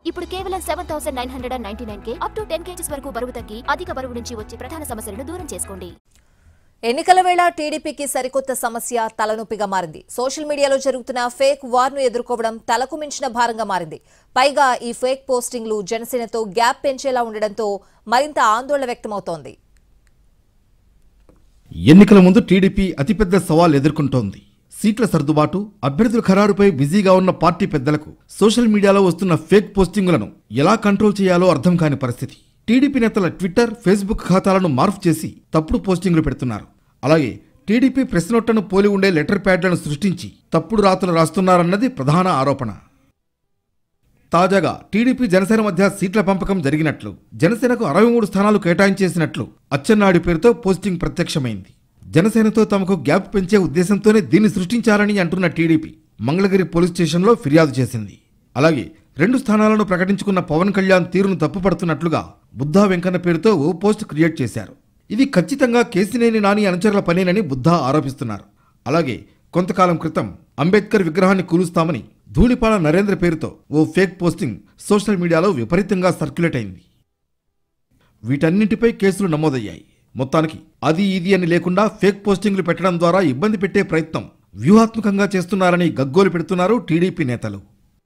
ఇప్పుడు కేవలం 7999కే up to 10 kgs వరకు బరువు తగ్గి అధిక బరువు నుంచి వచ్చే ప్రధాన సమస్యలను దూరం చేసుకోండి. ఎన్నికల వేళ టీడీపీకి సరికొత్త సమస్య తలనొప్పిగా మారింది. సోషల్ మీడియాలో జరుగుతున్న ఫేక్ వార్ను ఎదుర్కోవడం తలకు మించిన భారంగా మారింది. పైగా ఈ ఫేక్ పోస్టింగ్లు జనసేనతో గ్యాప్ పెంచేలా ఉండడంతో మరింత ఆందోళన వ్యక్తమవుతోంది. ఎన్నికల ముందు టీడీపీ అతిపెద్ద సవాల్ ఎదుర్కొంటోంది. సీట్ల సర్దుబాటు, అభ్యర్థుల ఖరారుపై బిజీగా ఉన్న పార్టీ పెద్దలకు సోషల్ మీడియాలో వస్తున్న ఫేక్ పోస్టింగులను ఎలా కంట్రోల్ చేయాలో అర్థం కాని పరిస్థితి. టీడీపీ నేతల ట్విట్టర్, ఫేస్బుక్ ఖాతాలను మార్ఫ్ చేసి తప్పుడు పోస్టింగ్లు పెడుతున్నారు. అలాగే టీడీపీ ప్రెస్ నోట్లను పోలి ఉండే లెటర్ ప్యాడ్లను సృష్టించి తప్పుడు రాతలు రాస్తున్నారన్నది ప్రధాన ఆరోపణ. తాజాగా టీడీపీ జనసేన మధ్య సీట్ల పంపకం జరిగినట్లు, జనసేనకు 63 స్థానాలు కేటాయించేసినట్లు అచ్చెన్నాయుడు పేరుతో పోస్టింగ్ ప్రత్యక్షమైంది. జనసేనతో తమకు గ్యాప్ పెంచే ఉద్దేశంతోనే దీన్ని సృష్టించారని అంటున్న టీడీపీ మంగళగిరి పోలీస్ స్టేషన్లో ఫిర్యాదు చేసింది. అలాగే 2 స్థానాలను ప్రకటించుకున్న పవన్ కళ్యాణ్ తీరును తప్పుపడుతున్నట్లుగా బుద్ధా వెంకన్న పేరుతో ఓ పోస్ట్ క్రియేట్ చేశారు. ఇది ఖచ్చితంగా కేసినేని నాని అనుచరుల పనేనని బుద్ధా ఆరోపిస్తున్నారు. అలాగే కొంతకాలం క్రితం అంబేద్కర్ విగ్రహాన్ని కూలుస్తామని ధూళిపాల నరేంద్ర పేరుతో ఓ ఫేక్ పోస్టింగ్ సోషల్ మీడియాలో విపరీతంగా సర్క్యులేట్ అయింది. వీటన్నింటిపై కేసులు నమోదయ్యాయి. మొత్తానికి అది ఇది అని లేకుండా ఫేక్ పోస్టింగ్లు పెట్టడం ద్వారా ఇబ్బంది పెట్టే ప్రయత్నం వ్యూహాత్మకంగా చేస్తున్నారని గగ్గోలు పెడుతున్నారు టీడీపీ నేతలు.